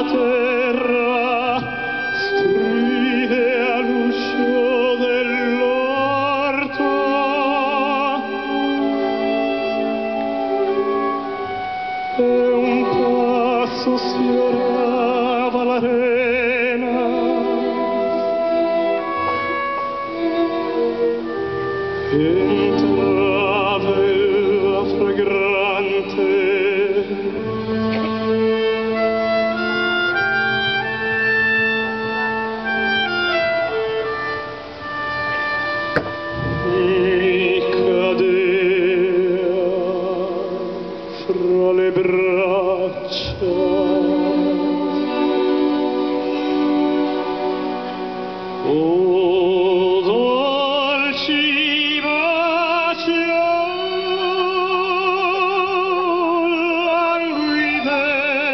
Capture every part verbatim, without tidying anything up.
Sfiorava l'arena, entrava la fragrante mi cadea fra le braccia. O dolci baci, languide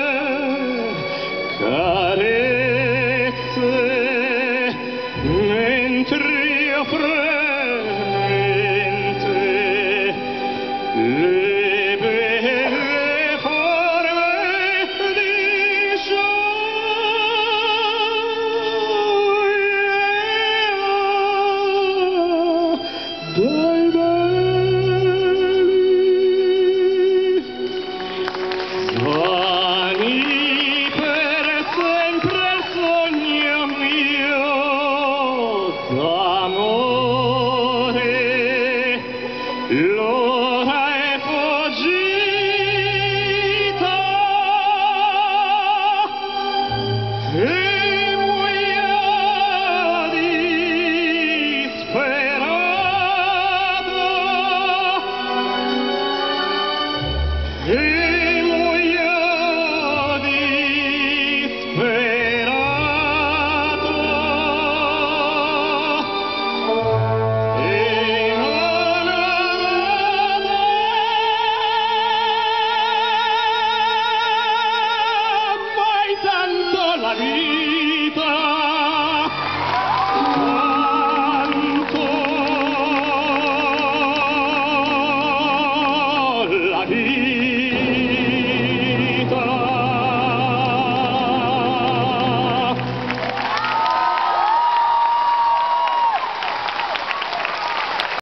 carezze, mentre io fremente le belle forme di dai belli vani per sempre il sogno mio d'amore, l'ora è fuggita e muoio disperato. E muoio disperato e non avrò mai tanto la vita.